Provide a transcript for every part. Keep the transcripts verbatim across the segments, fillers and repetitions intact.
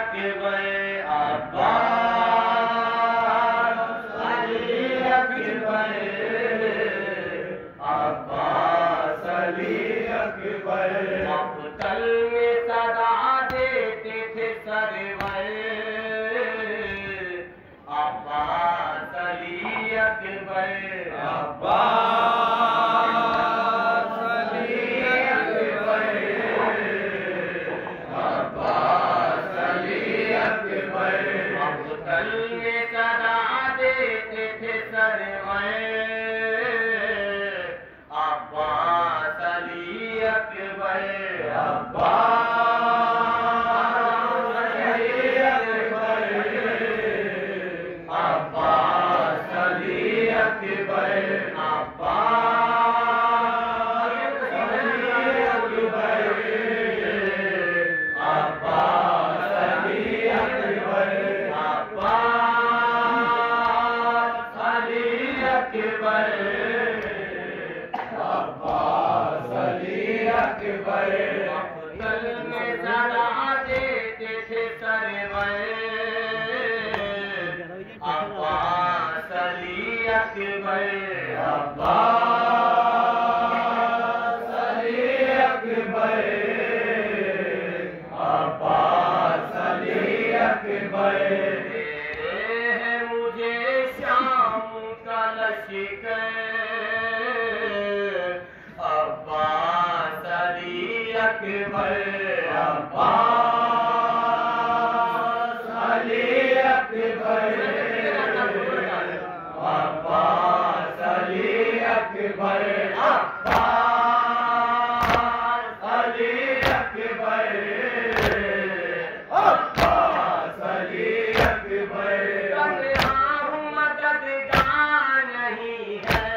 अकबर अब्बास अली अकबर अब्बास अली अकबर मक़तल में सदा देते थे सरवर अब्बास अली अकबर अब्बास अली अकबर अब्बास अली अकबर मक़तल में सदा देते थे सरवर अब्बास अली अकबर अब्बास अली अकबर अब्बास अली अकबर अब्बास अली अकबर अब्बास अली अकबर अब्बास अली अकबर अब्बास अली अकबर मक़तल में सदा देते थे सरवर अब्बास अली अकबर अब्बास अली अकबर अब्बास अली अकबर तेरे है मुझे शाम का लश्कर अब्बास अली अकबर अब्बास अली अकबर अब्बास अली अकबर अब्बास अली अकबर अब्बास अली अकबर तन्हा हूँ मददगार नहीं है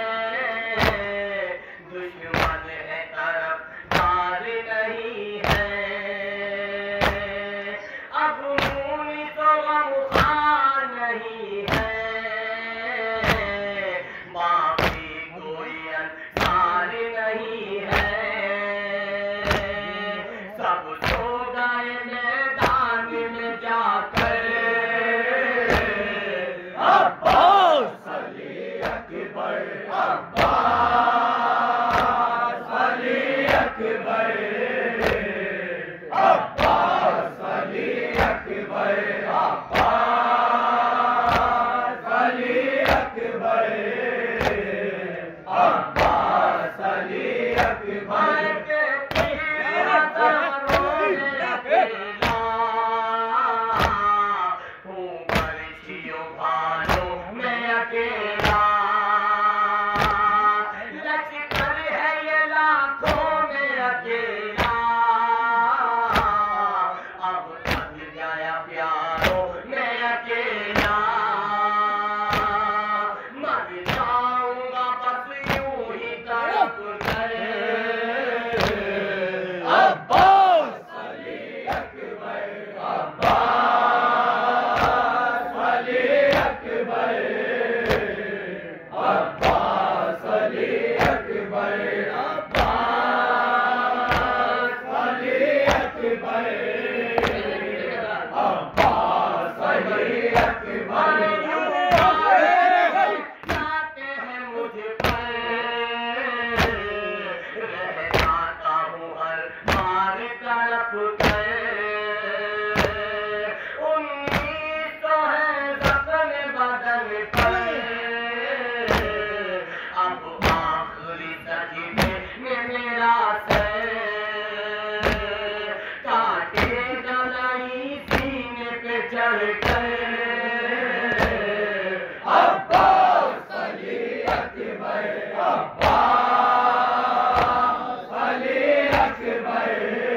दुश्मन है तरफदार नहीं है अब मुनी तो गमखार नहीं है बाकी कोई अंसार नहीं है सब सो गए मैदान में जाकर अब्बास अली अकबर अब्बास अली अकबर अब्बास अली अकबर अब्बास अली अकबर अब्बास अली अकबर हूँ बरछियों भालों में अकेला लश्कर है ये लाखों में अकेला अब थक गया प्यारों में अकेला मर जाऊंगा बस यूं ही तड़प कर अब्बास अली अकबर अब्बास अली अकबर अब्बास अली अकबर अब्बास अली अकबर अब्बास अली अकबर जाते हैं मुझ पर रह जाता हूँ हर बार तड़प कर उम्मीद तो है ज़ख्म बदन पर अब आखिरी सजदे में मेरा सर काटेगा नहीं सीने पे चढ़ कर अब्बास अली अकबर अब्बास अली अकबर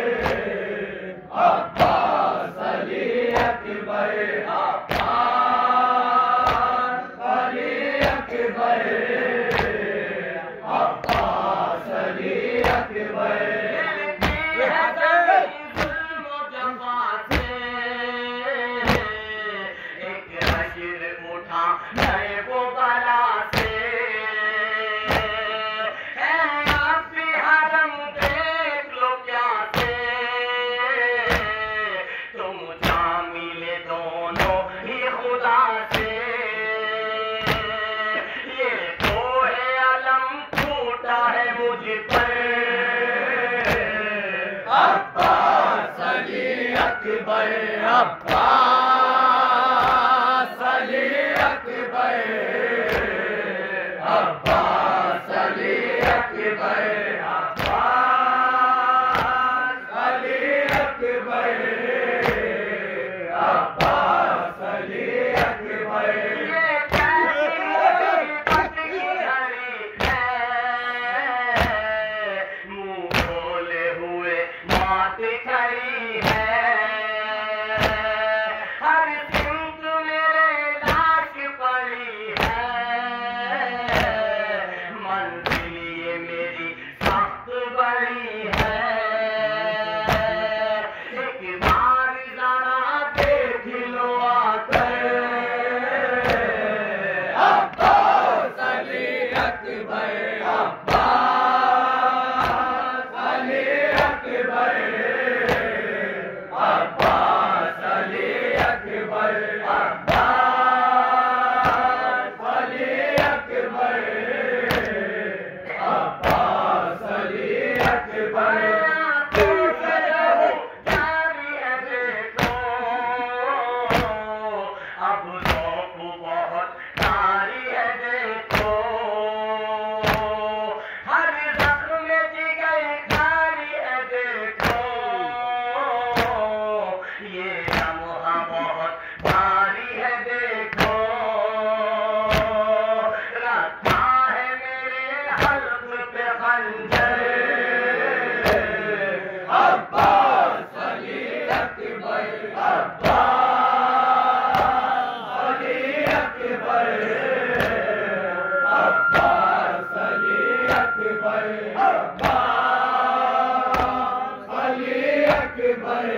अब्बास अली अकबर अब्बास अली अकबर अब्बास अली अकबर एक हश्र उठा नए वो बला से है आपकी हरम देख लो क्या से अकबर अब्बास अली अकबर अब्बास अली अकबर अब्बास अली अकबर अब्बास अली अकबर खड़ी है हर सिंध मेरे लाश पड़ी है मंजिल ये मेरी सख्त बड़ी है एक बार जरा देख लो आकर अब्बास अली अकबर अब्बास अली अकबर अब्बास अली अकबर अब्बास अली अकबर अब्बास अली अकबर अब लोग बहुत तारी है देखो हर जख्म में जिगर खारी है देखो ये लम्हा बहुत भारी है देखो रखा है मेरे हल्क पे खंजर अब्बास अली अकबर अब्बास अली अकबर अब्बास अली अकबर अब्बास अली अकबर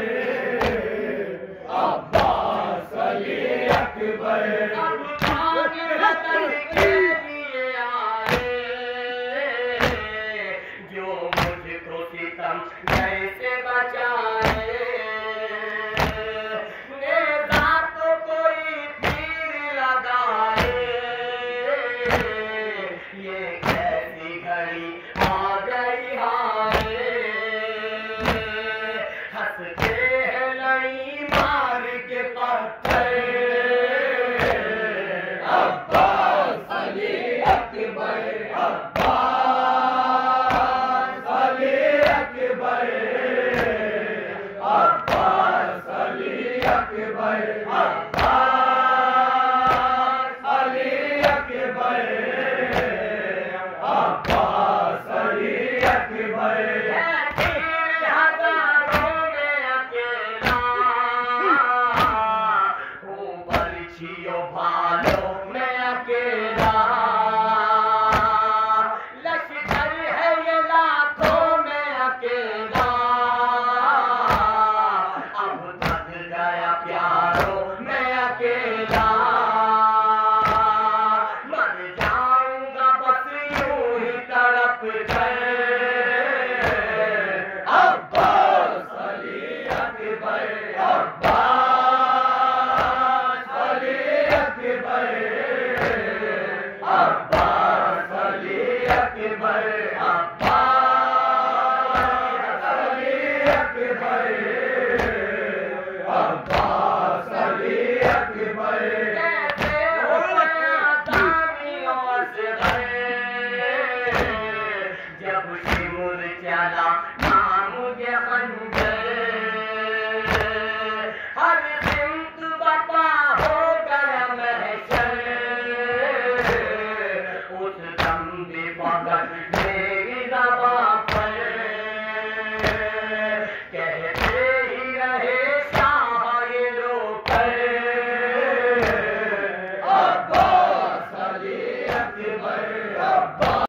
अब्बास अली अकबर अब भाग वतन के लिए आए जो मुझको सितम कैसे बचा